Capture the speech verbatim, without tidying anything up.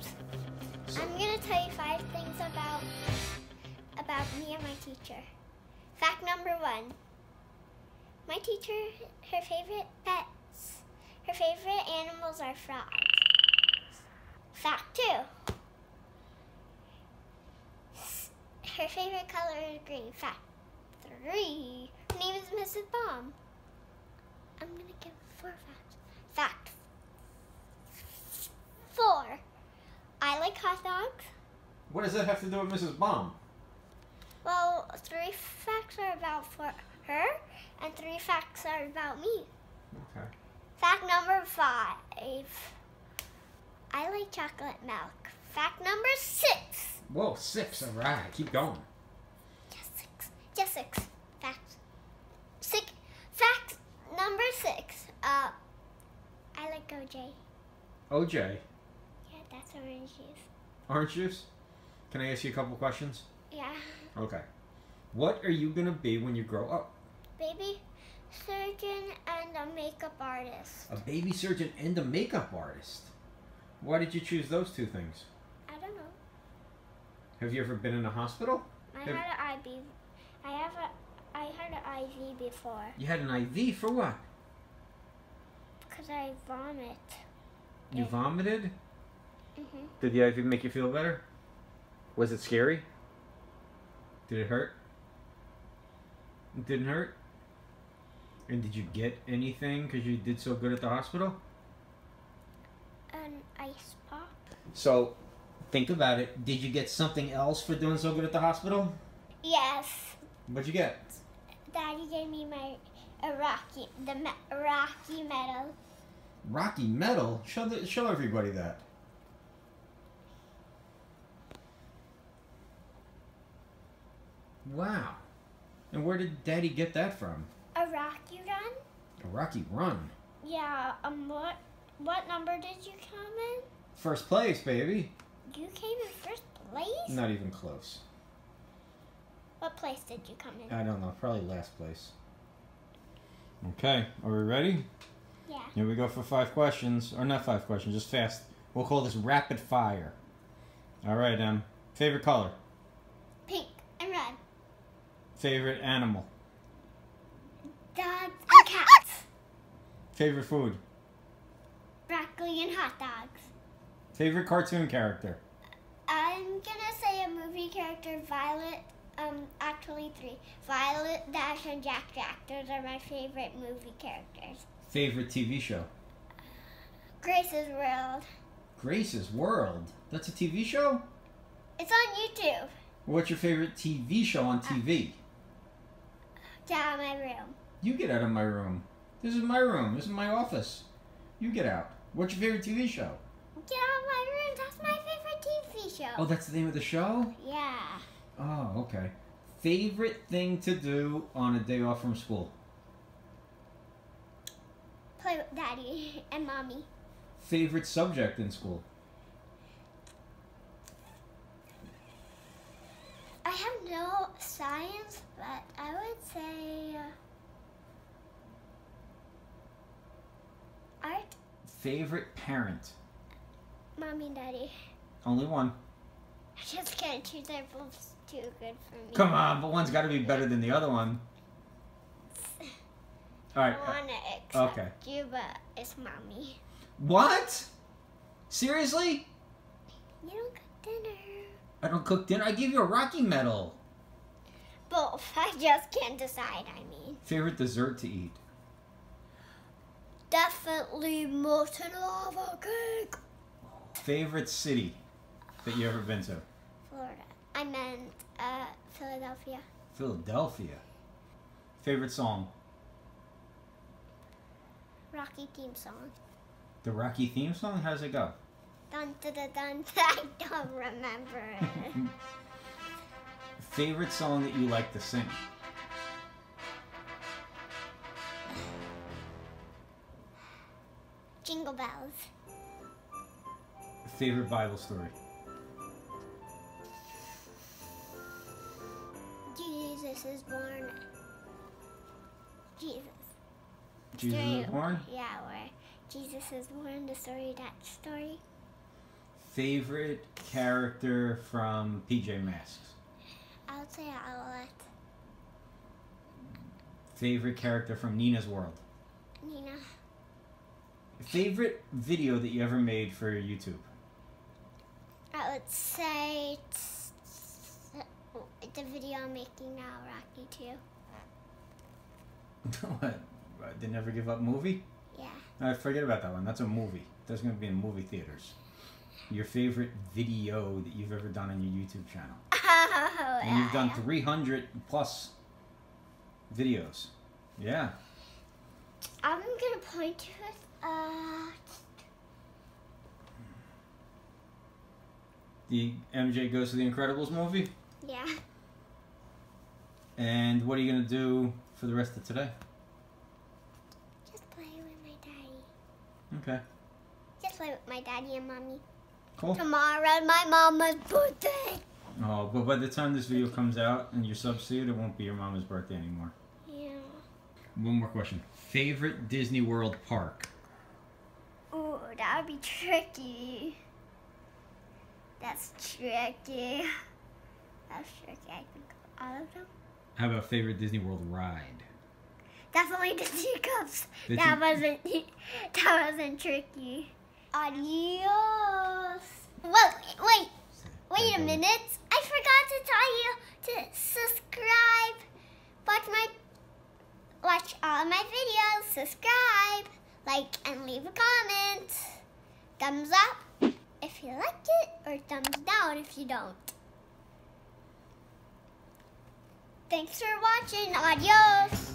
So, I'm gonna tell you five things about about me and my teacher. Fact number one. My teacher, her favorite pets, her favorite animals are frogs. Fact two. Her favorite color is green. Fact three. Her name is Missus Baum. I'm gonna give four facts. Fact four. I like hot dogs. what does that have to do with Missus Baum? Well, three facts are about for her, and three facts are about me. Okay. Fact number five. I like chocolate milk. Fact number six. Whoa, six. All right, keep going. Just six. Just six. Facts. Six. Fact number six. Uh, I like O J. O J, Yeah, that's orange juice. orange juice? Can I ask you a couple questions? Yeah. Okay. What are you going to be when you grow up? Baby surgeon and a makeup artist. A baby surgeon and a makeup artist. Why did you choose those two things? I don't know. Have you ever been in a hospital? I Have- had an I V. I have a. I had an I V before You had an I V for what? because I vomit. You Yeah. vomited? Mhm. Did the I V make you feel better? Was it scary? Did it hurt? It didn't hurt? And did you get anything because you did so good at the hospital? An ice pop. So, think about it. Did you get something else for doing so good at the hospital? Yes. What'd you get? Daddy gave me my a Rocky the me, Rocky medal. Rocky medal? Show, the, show everybody that. Wow. And where did Daddy get that from? A Rocky run. A Rocky run. Yeah. Um. What what number did you come in? First place, baby. You came in first place. Not even close. What place did you come in? I don't know. Probably last place. Okay. Are we ready? Yeah. Here we go for five questions. Or not five questions, just fast. We'll call this rapid fire. All right, um, favorite color? Pink and red. Favorite animal? Dogs and cats. Favorite food? Broccoli and hot dogs. Favorite cartoon character? I'm gonna say a movie character, Violet. Um, actually three. Violet, Dash, and Jack Jack. Those are my favorite movie characters. Favorite T V show? Grace's World. Grace's World. That's a T V show? It's on YouTube. What's your favorite T V show on T V? Get out of my room. You get out of my room. This is my room. This is my office. You get out. What's your favorite T V show? Get out of my room. That's my favorite T V show. Oh, that's the name of the show? Yeah. Oh, okay. Favorite thing to do on a day off from school? Play with Daddy and Mommy. Favorite subject in school? I have no science, but I would say uh, art. Favorite parent? Mommy and Daddy. Only one. I just can't choose. They're both too good for me. Come on, but one's got to be better than the other one. All I right. uh, want to accept okay. you, but it's Mommy. What? Seriously? You don't cook dinner. I don't cook dinner. I gave you a Rocky medal. Both. I just can't decide, I mean. Favorite dessert to eat? Definitely molten lava cake. Favorite city that you ever been to? Florida. I meant uh, Philadelphia. Philadelphia. Favorite song? Rocky theme song. The Rocky theme song? How does it go? Dun dun dun dun. I don't remember it. Favorite song that you like to sing? Jingle bells. Favorite Bible story? Jesus is born. Jesus. Jesus Story- was born? Yeah, where Jesus is born. The story, that story. Favorite character from P J Masks? I would say Owlette. Favorite character from Nina's World? Nina. Favorite video that you ever made for YouTube? I would say the video I'm making now, Rocky two. What? The Never Give Up movie? Yeah. I forget about that one. That's a movie. That's going to be in movie theaters. Your favorite video that you've ever done on your YouTube channel? Oh, And you've done yeah. three hundred plus videos. Yeah. I'm gonna point to it. Uh, The M J Goes to the Incredibles movie. yeah. And what are you going to do for the rest of today? Just play with my daddy. Okay. Just play with my daddy and mommy. Cool. Tomorrow's my mama's birthday. Oh, but by the time this video comes out and you sub see it, it won't be your mama's birthday anymore. Yeah. One more question. Favorite Disney World park? Ooh, that would be tricky. That's tricky. That's tricky. I think all of them. How about favorite Disney World ride? Definitely the teacups. The That tea- wasn't. That wasn't tricky. Adios. Wait, wait, wait a minute. I forgot to tell you to subscribe. Watch my, watch all my videos. Subscribe, like, and leave a comment. Thumbs up if you like it, or thumbs down if you don't. Thanks for watching. Adios.